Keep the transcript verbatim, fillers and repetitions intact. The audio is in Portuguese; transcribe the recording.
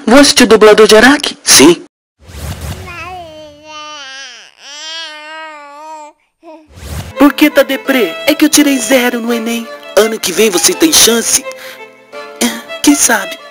Vou assistir o dublador de Araki? Sim. Por que tá deprê? É que eu tirei zero no Enem. Ano que vem você tem chance? É, quem sabe?